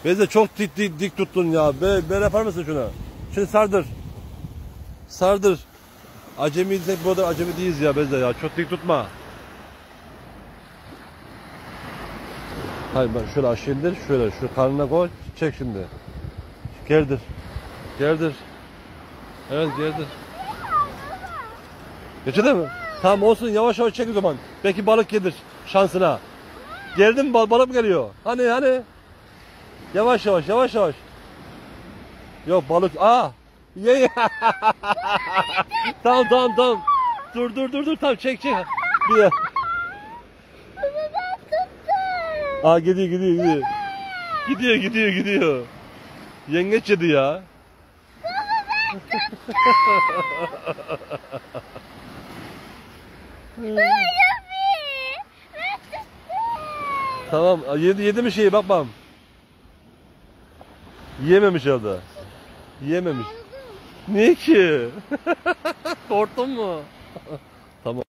Beyza çok dik tuttun ya. Böyle yapar mısın şunu? Şimdi sardır. Sardır. Acemiyiz, hep burada acemi değiliz ya Beyza ya. Çok dik tutma. Hayır ben şöyle aşağı indir. Şöyle şu karnına koy. Çek şimdi. Gerdir. Gerdir. Evet gerdir. Geçti mi? Tamam olsun, yavaş yavaş çek o zaman. Belki balık gelir şansına. Geldi mi, balık mı geliyor? Hani? Yavaş yavaş. Yok balık. Ye. Tamam. Dur. Tamam çek. Bir de. Gidiyor. Yengeç yedi ya. Tamam yedi mi şeyi, bakmam. Yiyememiş herhalde. Yiyememiş. Niye ki? Korktun mu? Tamam.